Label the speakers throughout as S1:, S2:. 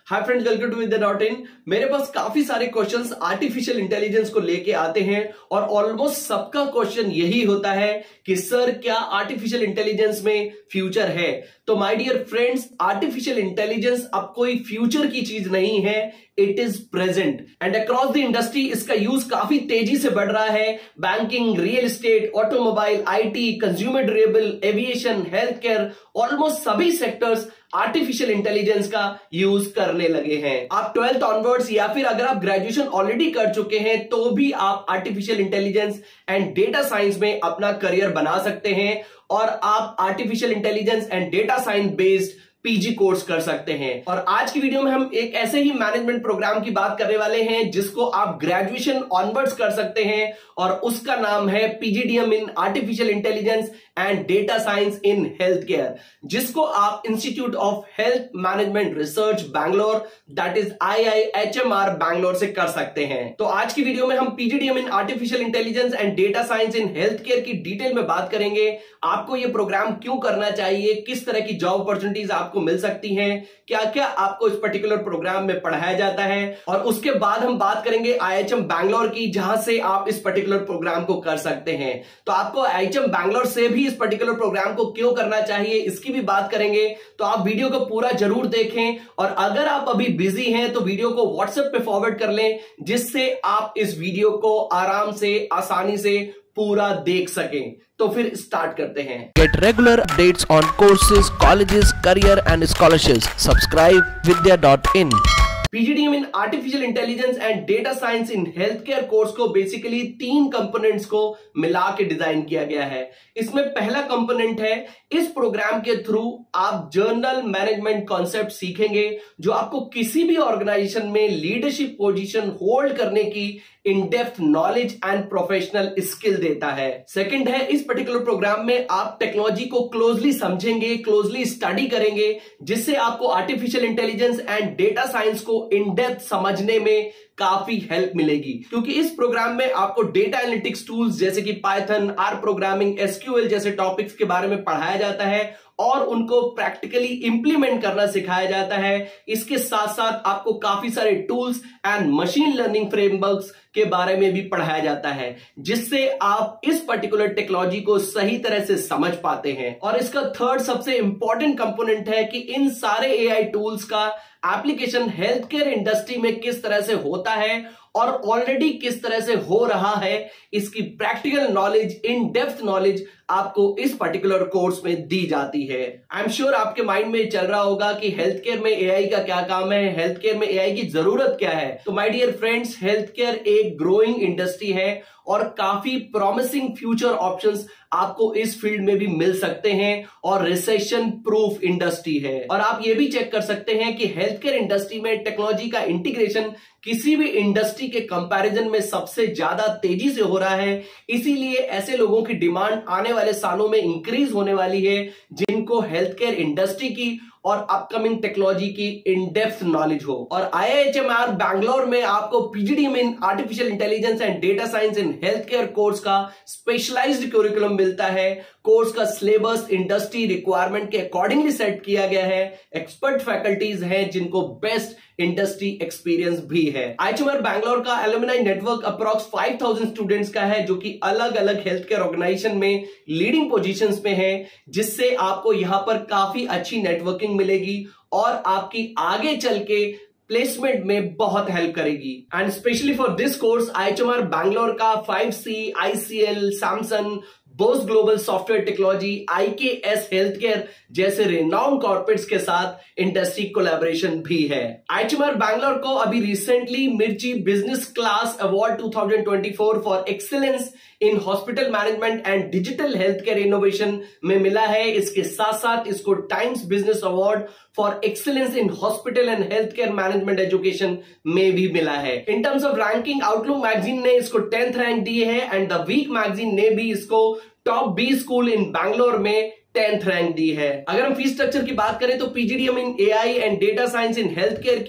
S1: Hi friends, welcome to विद्या.इन। मेरे पास काफी सारे क्वेश्चंस आर्टिफिशियल इंटेलिजेंस को लेके आते हैं और ऑलमोस्ट सबका क्वेश्चन यही होता है कि सर क्या आर्टिफिशियल इंटेलिजेंस में फ्यूचर है। तो my dear friends, artificial intelligence अब कोई फ्यूचर की चीज नहीं है, it is present and across the industry इसका यूज काफी तेजी से बढ़ रहा है। Banking, real estate, automobile, IT, consumer durable, aviation, health care, almost सभी सेक्टर्स आर्टिफिशियल इंटेलिजेंस का यूज करने लगे हैं। आप 12th ऑनवर्ड्स या फिर अगर आप ग्रेजुएशन ऑलरेडी कर चुके हैं तो भी आप artificial intelligence and data science में अपना करियर बना सकते हैं और आप artificial intelligence and data science based PG course कर सकते हैं। और आज की वीडियो में हम एक ऐसे ही मैनेजमेंट प्रोग्राम की बात करने वाले हैं जिसको आप ग्रेजुएशन ऑनवर्ड्स कर सकते हैं और उसका नाम है PGDM in artificial intelligence and data science in health care, जिसको आप institute of health management research Bangalore that is IIHMR Bangalore से कर सकते हैं। तो आज की वीडियो में हम PGDM in artificial intelligence and data science in health care की डिटेल में बात करेंगे। आपको यह प्रोग्राम क्यों करना चाहिए, किस तरह की जॉब अपॉर्चुनिटीज आपको मिल सकती हैं, क्या क्या आपको इस पर्टिकुलर प्रोग्राम में पढ़ाया जाता है, और उसके बाद हम बात करेंगे IIHM बैंगलोर की जहां से आप इस पर्टिकुलर प्रोग्राम को कर सकते हैं। तो आपको IIHM बैंगलोर से भी इस पर्टिकुलर प्रोग्राम को क्यों करना चाहिए इसकी भी बात करेंगे। तो आप वीडियो को पूरा जरूर देखें और अगर आप अभी बिजी हैं तो वीडियो को व्हाट्सएप पे फॉरवर्ड कर लें जिससे आप इस वीडियो को आराम से, आसानी से पूरा देख सकें। तो फिर स्टार्ट करते हैं।
S2: Get regular updates on courses, colleges, career and scholarships. Subscribe vidya.in.
S1: PGDM in artificial intelligence and data science in health care course को बेसिकली 3 कंपोनेंट्स को मिला के डिजाइन किया गया है। इसमें पहला कंपोनेंट है, इस प्रोग्राम के थ्रू आप जर्नल मैनेजमेंट कॉन्सेप्ट सीखेंगे जो आपको किसी भी ऑर्गेनाइजेशन में लीडरशिप पोजीशन होल्ड करने की in depth knowledge and professional skill देता है। सेकंड है, इस पर्टिकुलर प्रोग्राम में आप टेक्नोलॉजी को क्लोजली समझेंगे, क्लोजली स्टडी करेंगे जिससे आपको artificial intelligence and data science को इन डेप्थ समझने में काफी हेल्प मिलेगी, क्योंकि इस प्रोग्राम में आपको डेटा एनालिटिक्स टूल्स जैसे कि पाइथन, आर प्रोग्रामिंग, SQL जैसे टॉपिक्स के बारे में पढ़ाया जाता है और उनको प्रैक्टिकली इंप्लीमेंट करना सिखाया जाता है। इसके साथ साथ आपको काफी सारे tools and machine learning frameworks के बारे में भी पढ़ाया जाता है जिससे आप इस पर्टिकुलर टेक्नोलॉजी को सही तरह से समझ पाते हैं। और इसका थर्ड सबसे इंपॉर्टेंट कंपोनेंट है कि इन सारे AI टूल्स का एप्लीकेशन हेल्थ केयर इंडस्ट्री में किस तरह से होता है और ऑलरेडी किस तरह से हो रहा है, इसकी practical knowledge, in depth knowledge आपको इस पर्टिकुलर कोर्स में दी जाती है। आई एम श्योर आपके माइंड में चल रहा होगा कि हेल्थ केयर में AI का क्या काम है, हेल्थ केयर में AI की जरूरत क्या है। तो my dear friends, health care एक ग्रोइंग इंडस्ट्री है और काफी प्रॉमिसिंग फ्यूचर ऑप्शंस आपको इस फील्ड में भी मिल सकते हैं और रिसेशन प्रूफ इंडस्ट्री है। और आप ये भी चेक कर सकते हैं कि हेल्थ केयर इंडस्ट्री में टेक्नोलॉजी का इंटीग्रेशन किसी भी इंडस्ट्री के कंपैरिजन में सबसे ज्यादा तेजी से हो रहा है। इसीलिए ऐसे लोगों की डिमांड आने वाले सालों में इंक्रीज होने वाली है जिनको हेल्थ केयर इंडस्ट्री की और अपकमिंग टेक्नोलॉजी की इन डेप्थ नॉलेज हो। और IIHMR बैंगलोर में आपको PGDM in artificial intelligence and data science in health care course का स्पेशलाइज्ड करिकुलम मिलता है। कोर्स का सिलेबस इंडस्ट्री रिक्वायरमेंट के अकॉर्डिंगली सेट किया गया है। एक्सपर्ट फैकल्टीज हैं जिनको बेस्ट इंडस्ट्री एक्सपीरियंस भी है। IIHMR बैंगलोर का एलुमनाई नेटवर्क अप्रॉक्स 5000 स्टूडेंट्स का है जो कि अलग अलग हेल्थ केयर ऑर्गेनाइजेशन में लीडिंग पोजीशंस में है, जिससे आपको यहां पर काफी अच्छी नेटवर्किंग मिलेगी और आपकी आगे चल के प्लेसमेंट में बहुत हेल्प करेगी। And specially for this course IIHMR Bangalore का 5C, ICL, Samsung, Bose global software technology, IKS health care जैसे रेनाउंड कॉर्पोरेट्स के साथ इंडस्ट्री कोलैबोरेशन भी है। IIHMR बैंगलोर को अभी recently Mirchi business class award 2024 for excellence in hospital management and digital health care innovation में मिला है। इसके साथ साथ इसको Times business award for excellence in hospital and health care management education में भी मिला है। In terms of ranking Outlook magazine ने इसको 10th रैंक दी है एंड द वीक मैगजीन ने भी इसको टॉप 20 स्कूल इन बैंगलोर में 10th रैंक दी है। अगर हम फीस स्ट्रक्चर की बात करें तो PGDM in AI and data science in health care की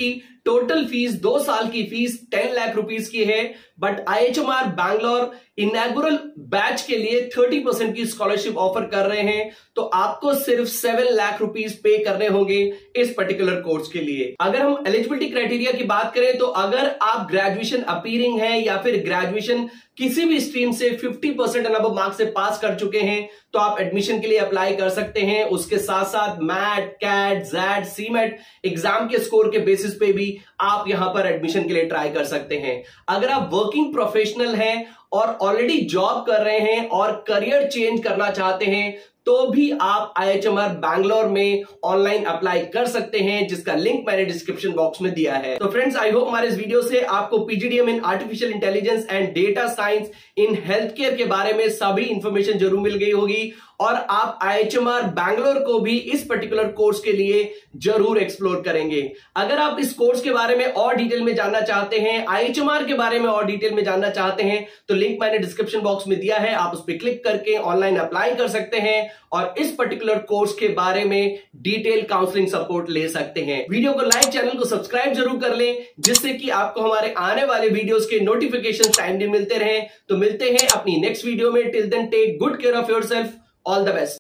S1: टोटल फीस 2 साल की फीस 10 लाख रुपीस की है, but IHMR Bangalore inauguration batch के लिए 30% की स्कॉलरशिप ऑफर कर रहे हैं। तो आपको सिर्फ 7 लाख रुपीस पे करने होंगे इस पर्टिकुलर कोर्स के लिए। अगर हम एलिजिबिलिटी क्राइटेरिया की बात करें तो अगर आप ग्रेजुएशन अपीयरिंग है या फिर ग्रेजुएशन किसी भी स्ट्रीम से 50% अबव मार्क्स से पास कर चुके हैं तो आप एडमिशन के लिए अप्लाई कर सकते हैं। उसके साथ साथ MAT, CAT, XAT, CMAT exam के स्कोर के बेसिस पे भी आप यहां पर एडमिशन के लिए ट्राई कर सकते हैं। अगर आप वर्किंग प्रोफेशनल हैं और ऑलरेडी जॉब कर रहे हैं और करियर चेंज करना चाहते हैं तो भी आप IHMR बैंगलोर में ऑनलाइन अप्लाई कर सकते हैं, जिसका लिंक मैंने डिस्क्रिप्शन बॉक्स में दिया है। तो फ्रेंड्स, आई होप हमारे इस वीडियो से आपको PGDM in artificial intelligence and data science in health care के बारे में सभी इंफॉर्मेशन जरूर मिल गई होगी और आप IHMR बैंगलोर को भी इस पर्टिकुलर कोर्स के लिए जरूर एक्सप्लोर करेंगे। अगर आप इस कोर्स के बारे में और डिटेल में जानना चाहते हैं, IHMR के बारे में और डिटेल में जानना चाहते हैं तो लिंक मैंने डिस्क्रिप्शन बॉक्स में दिया है, आप उस पर क्लिक करके ऑनलाइन अप्लाई कर सकते हैं और इस पर्टिकुलर कोर्स के बारे में डिटेल काउंसलिंग सपोर्ट ले सकते हैं। वीडियो को लाइक, चैनल को सब्सक्राइब जरूर कर लें जिससे कि आपको हमारे आने वाले वीडियोस के नोटिफिकेशन टाइमली मिलते रहें। तो मिलते हैं अपनी नेक्स्ट वीडियो में। Till then take good care of yourself. All the best.